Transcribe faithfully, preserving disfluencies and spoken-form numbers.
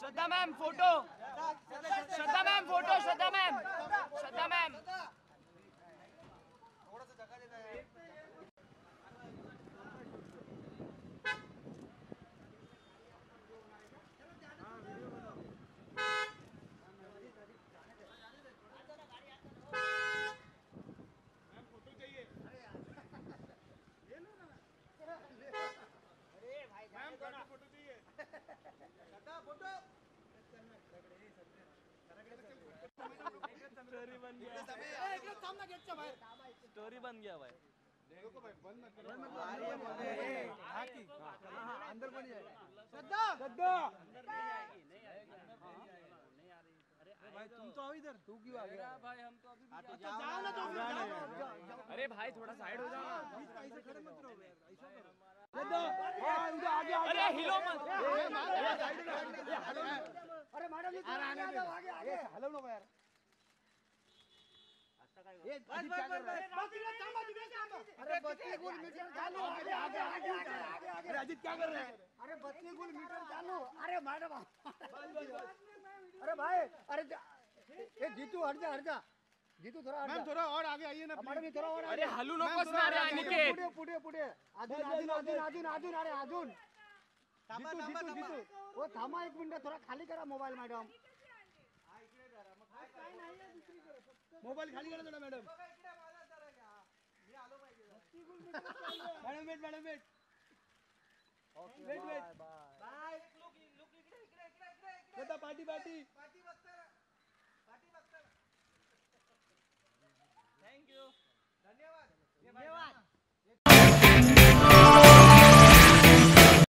श्रद्धा ma'am photo, Shraddha ma'am photo, Shraddha ma'am, Shraddha ma'am थोड़ा सा जगह देना है। स्टोरी बन गया, स्टोरी बन गया भाई। देखो भाई बंद मत करो, अंदर बन जाए। श्रद्धा श्रद्धा भाई तुम तो आओ इधर, तू क्यों आ गया भाई? हम तो अभी भी जाओ ना, तो जाओ। अरे भाई थोड़ा साइड हो जाओ ना, बीच में ऐसे खड़े मत रहो यार, ऐसा करो। श्रद्धा हां उधर आगे आगे, अरे हिलो मत, अरे मैडम जी आगे आगे हेलो ना यार। ये अजीत क्या कर रहा है? अरे बत्तीस गुल मीटर चालू, आगे आगे आगे आगे आगे। अरे अजीत क्या कर रहे हैं? अरे बत्तीस गुल मीटर चालू। अरे मैडम अरे भाई, अरे ये जीतू हट जा हट जा, जीतू थोड़ा हट जा। मैम थोड़ा और आगे आइए ना मैडम, थोड़ा और। अरे हलू नकोस ना रे अनिकेत, पुढे पुढे पुढे अजून अजून अजून अजून अजून अरे अजून जीतू जीतू जीतू ओ थांबा एक मिनिट, थोड़ा खाली करा मोबाईल मॅडम, मोबाईल खाली करा थोडा madam. Madam wait madam wait wait wait bye. Shraddha party party party बघता पार्टी बघता। थँक यू, धन्यवाद धन्यवाद।